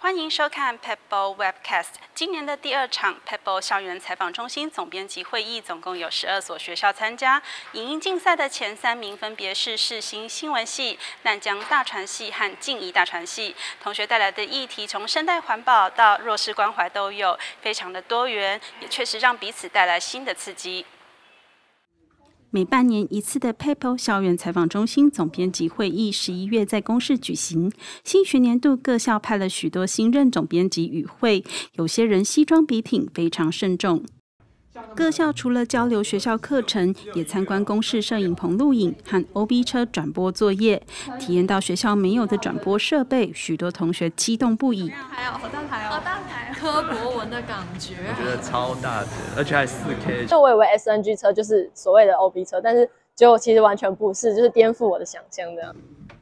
欢迎收看 Pebble Webcast。今年的第2场 Pebble 校园采访中心总编辑会议，总共有12所学校参加。影音竞赛的前3名分别是世新新闻系、南江大传系和静宜大传系。同学带来的议题从生态环保到弱势关怀都有，非常的多元，也确实让彼此带来新的刺激。每半年一次的 Pebble 校园采访中心总编辑会议11月在公视举行。新学年度各校派了许多新任总编辑与会，有些人西装笔挺，非常慎重。各校除了交流学校课程，也参观公视摄影棚录影和 OB 车转播作业，体验到学校没有的转播设备，许多同学激动不已。 还有好大台哦，好大台，柯博文的感觉， 我觉得超大的，而且还4K。 就我以为 SNG 车就是所谓的 OB 车，但是结果其实完全不是，就是颠覆我的想象的。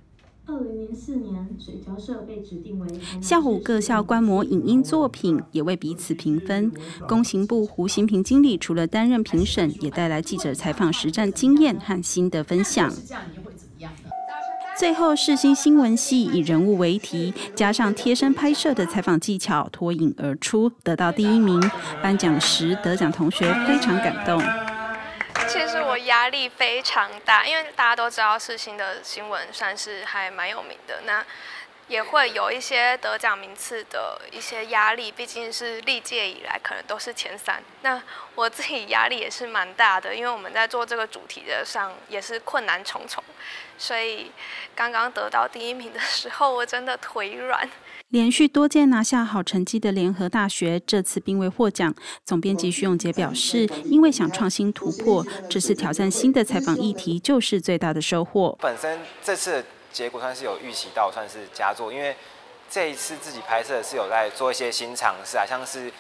2004年，水交社被指定为下午各校观摩影音作品，也为彼此评分。工行部胡新平经理除了担任评审，也带来记者采访实战经验和心得分享。最后，世新新闻系以人物为题，加上贴身拍摄的采访技巧，脱颖而出，得到第1名。颁奖时，得奖同学非常感动。 其实我压力非常大，因为大家都知道世新的新闻算是还蛮有名的，那也会有一些得奖名次的一些压力，毕竟是历届以来可能都是前3。那我自己压力也是蛮大的，因为我们在做这个主题的上也是困难重重，所以刚刚得到第1名的时候，我真的腿软。 连续多届拿下好成绩的联合大学，这次并未获奖。总编辑徐永杰表示，因为想创新突破，这次挑战新的采访议题就是最大的收获。 本身这次的结果算是有预期到，算是佳作，因为这一次自己拍摄是有在做一些新尝试啊，像是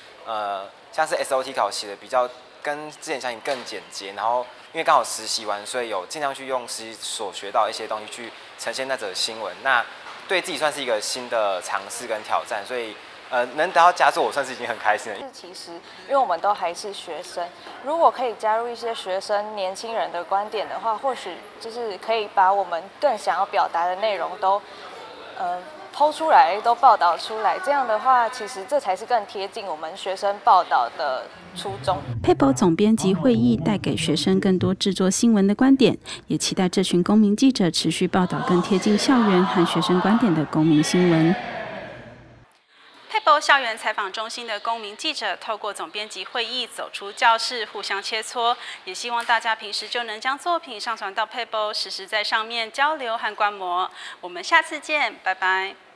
SOT 考写的比较跟之前相比更简洁，然后因为刚好实习完，所以有尽量去用实习所学到一些东西去呈现那则新闻。那对自己算是一个新的尝试跟挑战，所以能得到佳作，我算是已经很开心了。 其实，因为我们都还是学生，如果可以加入一些学生、年轻人的观点的话，或许就是可以把我们更想要表达的内容都抛出来，都报道出来。这样的话，其实这才是更贴近我们学生报道的初衷。 Pebble 总编辑会议带给学生更多制作新闻的观点，也期待这群公民记者持续报道更贴近校园和学生观点的公民新闻。Pebble 校园采访中心的公民记者透过总编辑会议走出教室，互相切磋，也希望大家平时就能将作品上传到 Pebble， 实时在上面交流和观摩。我们下次见，拜拜。